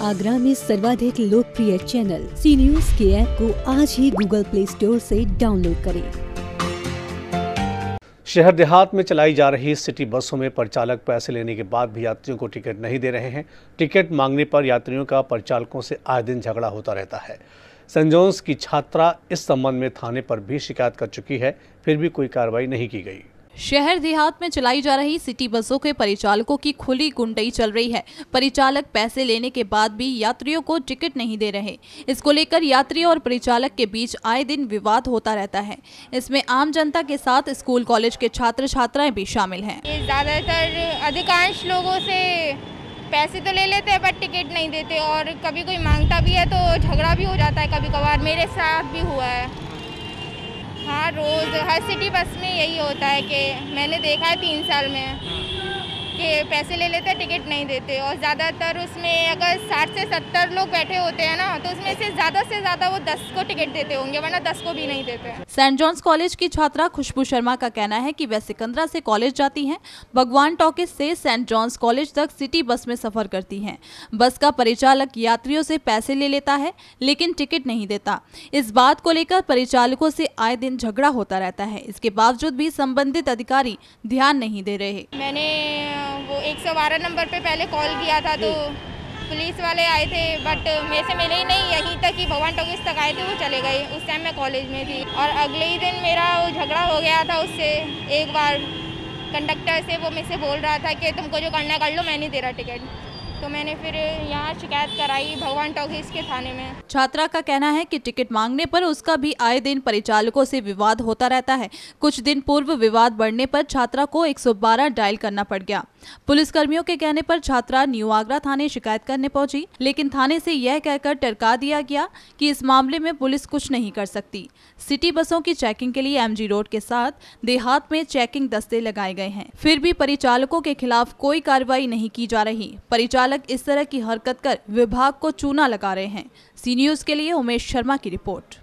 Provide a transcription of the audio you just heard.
आगरा में सर्वाधिक लोकप्रिय चैनल सी न्यूज के ऐप को आज ही गूगल प्ले स्टोर से डाउनलोड करें। शहर देहात में चलाई जा रही सिटी बसों में परिचालक पैसे लेने के बाद भी यात्रियों को टिकट नहीं दे रहे हैं। टिकट मांगने पर यात्रियों का परिचालकों से आए दिन झगड़ा होता रहता है। सेंट जॉन्स की छात्रा इस संबंध में थाने पर भी शिकायत कर चुकी है, फिर भी कोई कार्रवाई नहीं की गई। शहर देहात में चलाई जा रही सिटी बसों के परिचालकों की खुली गुंडई चल रही है। परिचालक पैसे लेने के बाद भी यात्रियों को टिकट नहीं दे रहे। इसको लेकर यात्री और परिचालक के बीच आए दिन विवाद होता रहता है। इसमें आम जनता के साथ स्कूल कॉलेज के छात्र छात्राएं भी शामिल हैं। ज्यादातर अधिकांश लोगों से पैसे तो ले लेते हैं पर टिकट नहीं देते, और कभी कोई मांगता भी है तो झगड़ा भी हो जाता है। कभी कभार मेरे साथ भी हुआ है। हाँ, रोज़ हर सिटी बस में यही होता है कि मैंने देखा है 3 साल में कि पैसे ले लेते हैं, टिकट नहीं देते। और ज़्यादातर उसमें अगर 60 से 70 लोग बैठे होते हैं ना, तो उसमें से ज़्यादा वो 10 को टिकट देते होंगे, वरना 10 को भी नहीं देते। सेंट जॉन्स कॉलेज की छात्रा खुशबू शर्मा का कहना है कि वह सिकंदरा से कॉलेज जाती हैं, भगवान टॉकीज से सेंट जॉन्स कॉलेज तक सिटी बस में सफर करती हैं। बस का परिचालक यात्रियों से पैसे ले लेता है लेकिन टिकट नहीं देता। इस बात को लेकर परिचालकों से आए दिन झगड़ा होता रहता है। इसके बावजूद भी संबंधित अधिकारी ध्यान नहीं दे रहे। मैंने वो 112 नंबर पे पहले कॉल किया था तो पुलिस वाले आए थे, बट मेरे से मिले ही नहीं। यहीं तक कि भगवान टॉकीज तक आए थे, वो चले गए। उस टाइम मैं कॉलेज में थी और अगले ही दिन मेरा वो झगड़ा हो गया था उससे। एक बार कंडक्टर से वो मुझसे बोल रहा था कि तुमको जो करना है कर लो, मैं नहीं दे रहा टिकट। तो मैंने फिर यहाँ शिकायत कराई भगवान टॉकीज के थाने में। छात्रा का कहना है कि टिकट मांगने पर उसका भी आए दिन परिचालकों से विवाद होता रहता है। कुछ दिन पूर्व विवाद बढ़ने पर छात्रा को 112 डायल करना पड़ गया। पुलिसकर्मियों के कहने पर छात्रा न्यू आगरा थाने शिकायत करने पहुंची, लेकिन थाने से यह कहकर टरका दिया गया कि इस मामले में पुलिस कुछ नहीं कर सकती। सिटी बसों की चेकिंग के लिए एमजी रोड के साथ देहात में चेकिंग दस्ते लगाए गए हैं, फिर भी परिचालकों के खिलाफ कोई कार्रवाई नहीं की जा रही। परिचालक इस तरह की हरकत कर विभाग को चूना लगा रहे हैं। सी न्यूज के लिए उमेश शर्मा की रिपोर्ट।